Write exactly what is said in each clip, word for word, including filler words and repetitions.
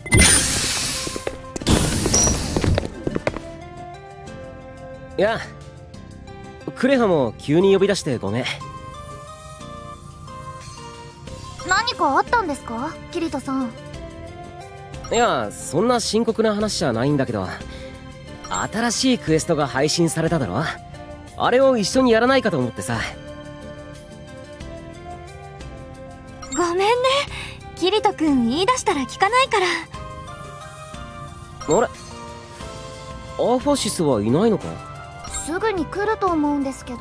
いや、クレハも急に呼び出してごめん。 何かあったんですか、キリトさん。 いや、そんな深刻な話じゃないんだけど、新しいクエストが配信されただろ。あれを一緒にやらないかと思ってさ。 ごめんね、キリト君言い出したら聞かないから。 あれ、アファシスはいないのか？ すぐに来ると思うんですけど。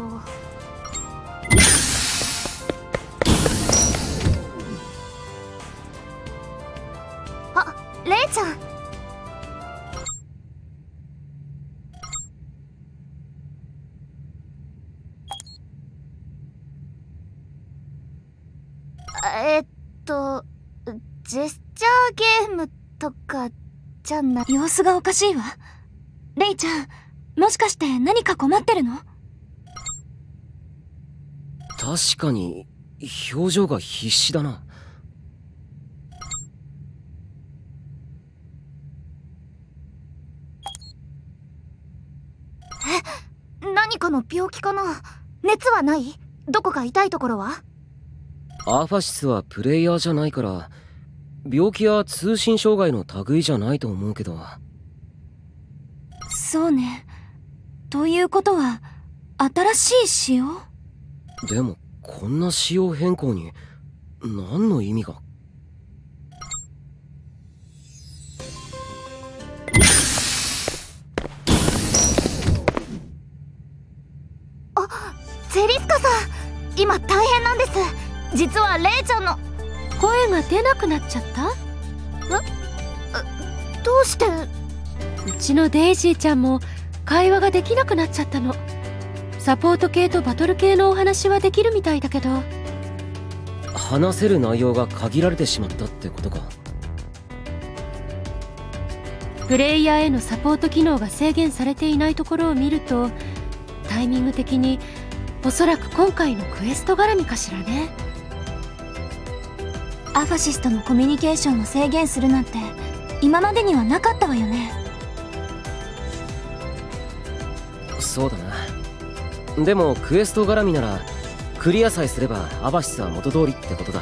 あ、レイちゃん。えっとジェスチャーゲームとかじゃない。様子がおかしいわ。レイちゃん、もしかして何か困ってるの？ 確かに表情が必死だな。 え、何かの病気かな？熱はない？どこか痛いところは？ アファシスはプレイヤーじゃないから病気や通信障害の類じゃないと思うけど。 そうね。ということは新しい仕様？ でもこんな仕様変更に何の意味が？ あ、ゼリスカさん、今大変なんです。実はレイちゃんの声が出なくなっちゃった？ え？どうして？ うちのデイジーちゃんも会話ができなくなっちゃったの。サポート系とバトル系のお話はできるみたいだけど。 話せる内容が限られてしまったってことか。 プレイヤーへのサポート機能が制限されていないところを見ると、タイミング的におそらく今回のクエスト絡みかしらね。 アファシスとのコミュニケーションを制限するなんて今までにはなかったわよね。 そうだな。でもクエスト絡みならクリアさえすればアバシスは元通りってことだ。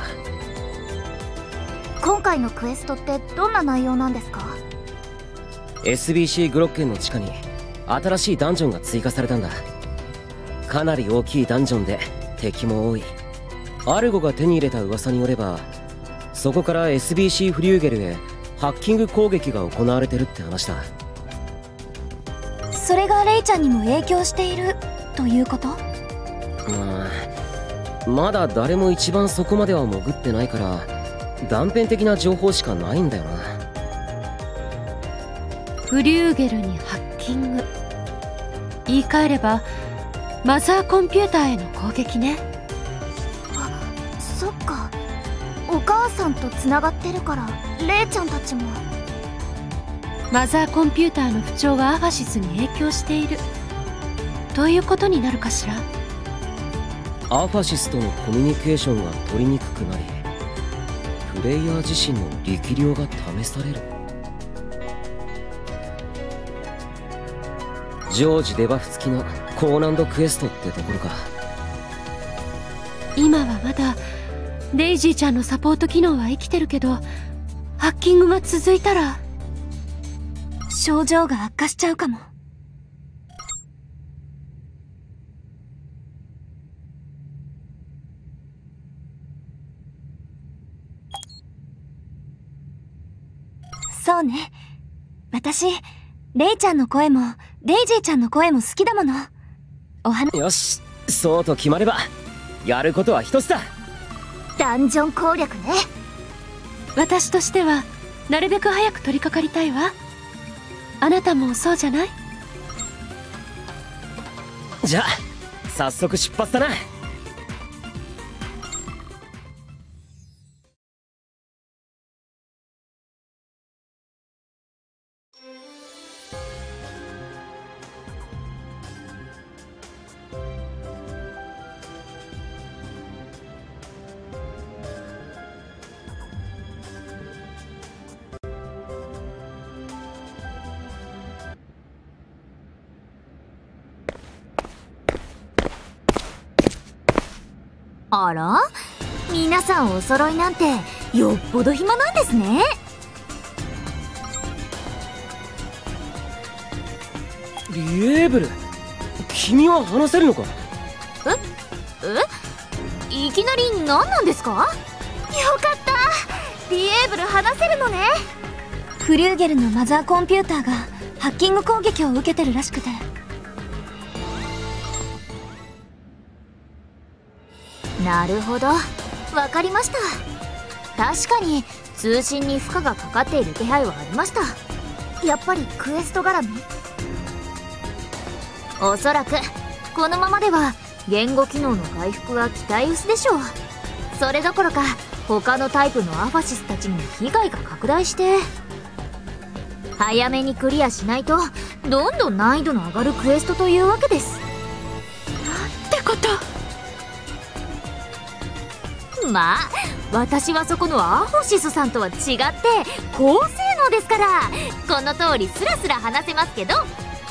今回のクエストってどんな内容なんですか？ エスビーシー グロッケンの地下に新しいダンジョンが追加されたんだ。かなり大きいダンジョンで敵も多い。アルゴが手に入れた噂によればそこから エスビーシー フリューゲルへハッキング攻撃が行われてるって話だ。 それがレイちゃんにも影響しているということ？ まあまだ誰も一番そこまでは潜ってないから断片的な情報しかないんだよな。 フリューゲルにハッキング、言い換えればマザーコンピューターへの攻撃ね。 あ、そっか。お母さんとつながってるからレイちゃんたちも。 マザーコンピューターの不調がアファシスに影響しているということになるかしら。 アファシスとのコミュニケーションが取りにくくなりプレイヤー自身の力量が試される。常時デバフ付きの高難度クエストってところか。 今はまだデイジーちゃんのサポート機能は生きてるけど、ハッキングが続いたら症状が悪化しちゃうかも。そうね。私レイちゃんの声もデイジーちゃんの声も好きだもの。お話。 よし、そうと決まればやることは一つだ。 ダンジョン攻略ね。 私としてはなるべく早く取り掛かりたいわ。あなたもそうじゃない？ じゃあ早速出発だな。 あら、皆さんお揃いなんてよっぽど暇なんですね。 リエーブル、君は話せるのか？ ええ、いきなり何なんですか？よかった、リエーブル話せるのね。フリューゲルのマザーコンピューターがハッキング攻撃を受けてるらしくて。なるほど、わかりました。確かに通信に負荷がかかっている気配はありました。やっぱりクエスト絡み？おそらくこのままでは言語機能の回復は期待薄でしょう。それどころか他のタイプのアファシスたちにも被害が拡大して、早めにクリアしないとどんどん難易度の上がるクエストというわけです。なんてこと。まあ私はそこのアフォシスさんとは違って高性能ですから、この通りスラスラ話せますけど。は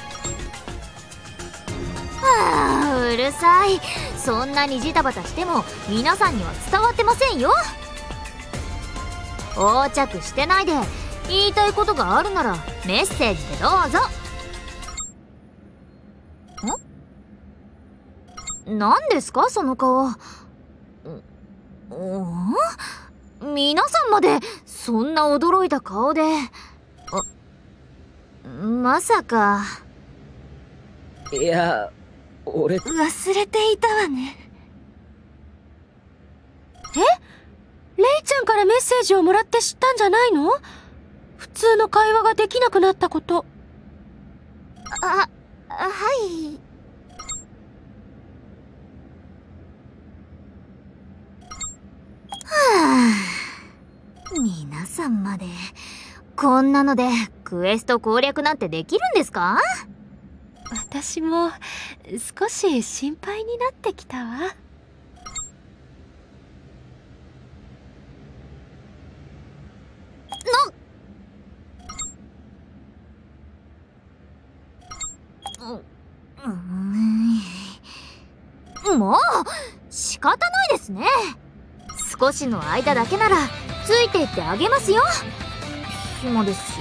あ、うるさい。そんなにジタバタしても皆さんには伝わってませんよ。横着してないで、言いたいことがあるならメッセージでどうぞ。ん？何ですかその顔。ん？皆さんまでそんな驚いた顔で。まさか。 いや、俺忘れていたわね。 え？レイちゃんからメッセージをもらって知ったんじゃないの？普通の会話ができなくなったこと。 あ、はい。はあ、皆さんまでこんなのでクエスト攻略なんてできるんですか？ 私も少し心配になってきたわ。もう仕方ないですね。少しの間だけならついていってあげますよ。暇ですし。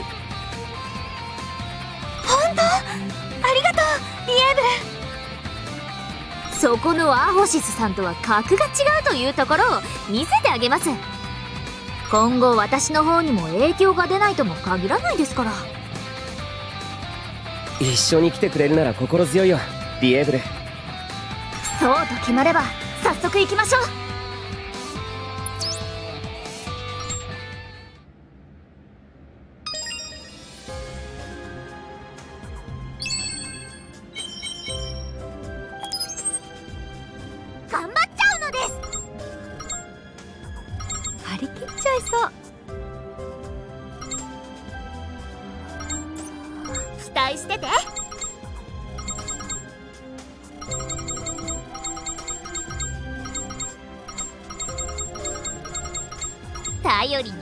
本当？ありがとうリエーブル。そこのアホシスさんとは格が違うというところを見せてあげます。今後私の方にも影響が出ないとも限らないですから。 一緒に来てくれるなら心強いよリエーブル。 そうと決まれば早速行きましょう。頑張っちゃうのです。 張り切っちゃいそう。 期待してて。頼りに